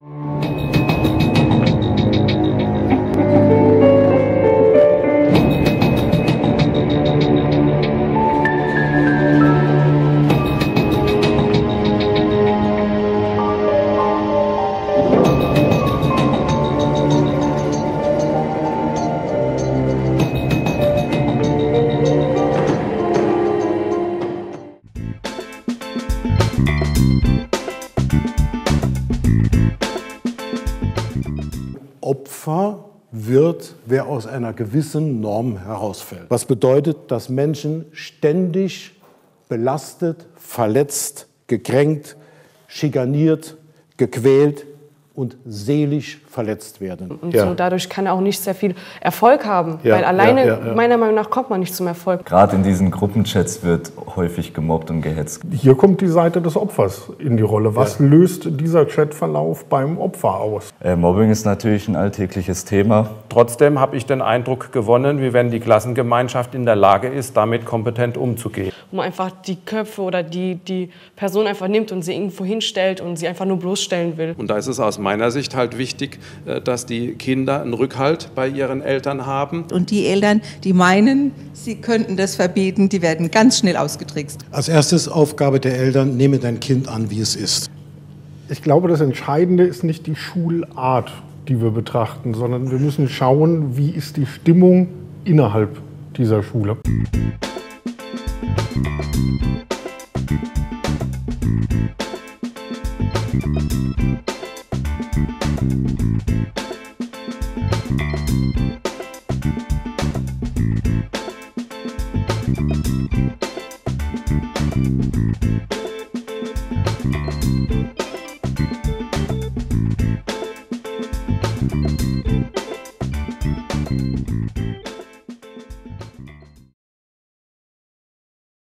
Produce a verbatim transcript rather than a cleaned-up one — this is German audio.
Opfer wird, wer aus einer gewissen Norm herausfällt. Was bedeutet, dass Menschen ständig belastet, verletzt, gekränkt, schikaniert, gequält und seelisch verletzt werden. Und ja. so dadurch kann er auch nicht sehr viel Erfolg haben, ja, weil alleine, ja, ja, ja. meiner Meinung nach, kommt man nicht zum Erfolg. Gerade in diesen Gruppenchats wird häufig gemobbt und gehetzt. Hier kommt die Seite des Opfers in die Rolle. Was ja. löst dieser Chatverlauf beim Opfer aus? Äh, Mobbing ist natürlich ein alltägliches Thema. Trotzdem habe ich den Eindruck gewonnen, wie wenn die Klassengemeinschaft in der Lage ist, damit kompetent umzugehen. Wo man einfach die Köpfe oder die, die Person einfach nimmt und sie irgendwo hinstellt und sie einfach nur bloßstellen will. Und da ist es aus meiner Sicht halt wichtig, dass die Kinder einen Rückhalt bei ihren Eltern haben. Und die Eltern, die meinen, sie könnten das verbieten, die werden ganz schnell ausgetrickst. Als erstes Aufgabe der Eltern, nehme dein Kind an, wie es ist. Ich glaube, das Entscheidende ist nicht die Schulart, die wir betrachten, sondern wir müssen schauen, wie ist die Stimmung innerhalb dieser Schule.